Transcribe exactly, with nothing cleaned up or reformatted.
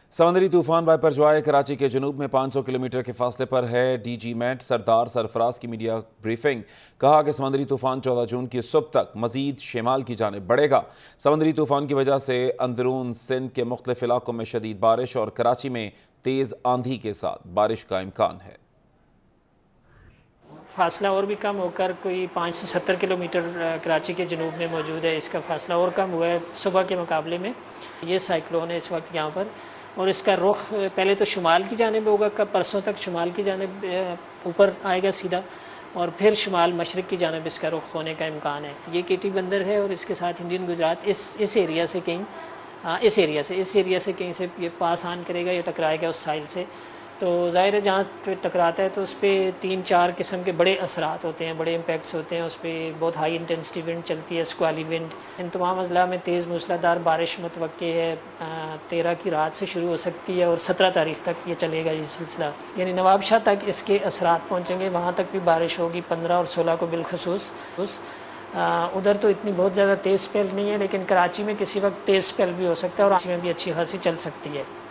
سمندری طوفان wiper joy Karachi کے جنوب میں پانچ سو کلومیٹر کے فاصلے پر ہے۔ ڈی جی میٹ سردار سرفراز کی میڈیا بریفنگ، کہا کہ سمندری طوفان چودہ جون کی صبح تک مزید شمال کی جانب بڑھے گا۔ سمندری طوفان کی وجہ سے اندرون سندھ کے مختلف علاقوں میں شدید بارش اور کراچی میں تیز آندھی کے ساتھ بارش کا امکان ہے۔ فاصلہ اور بھی کم ہو کر کوئی پانچ سو ستر کلومیٹر کراچی کے جنوب میں موجود ہے۔ اس کا فاصلہ اور کم ہوا ہے صبح کے مقابلے میں۔ یہ سائیکلون ہے اس وقت یہاں پر، اور اس کا رخ پہلے تو شمال کی جانب ہوگا، کب پرسوں تک شمال کی جانب اوپر آئے گا سیدھا، اور پھر شمال مشرق کی جانب اس کا رخ ہونے کا امکان ہے۔ یہ کیٹی بندر ہے اور اس کے ساتھ انڈین گجرات اس اس ایریا سے کہیں اس ایریا سے اس ایریا سے کہیں سے یہ پاس آن کرے گا، یہ ٹکرائے گا اس ساحل سے۔ تو ظاہر ہے جہاں پہ ٹکراتا ہے تو اس پہ تین چار قسم کے بڑے اثرات ہوتے ہیں، بڑے امپیکٹس ہوتے ہیں۔ اس پہ بہت ہائی انٹینسٹی ونڈ چلتی ہے، اسکوالی ونڈ۔ ان تمام اضلاع میں تیز موسلادھار بارش متوقع ہے۔ تیرہ کی رات سے شروع ہو سکتی ہے اور سترہ تاریخ تک یہ چلے گا یہ سلسلہ، یعنی نواب شاہ تک اس کے اثرات پہنچیں گے، وہاں تک بھی بارش ہوگی پندرہ اور سولہ کو بالخصوص۔ ادھر تو اتنی بہت زیادہ تیز اسپیل نہیں ہے، لیکن کراچی میں کسی وقت تیز اسپیل بھی ہو سکتا ہے اور کراچی میں بھی اچھی خاصی چل سکتی ہے۔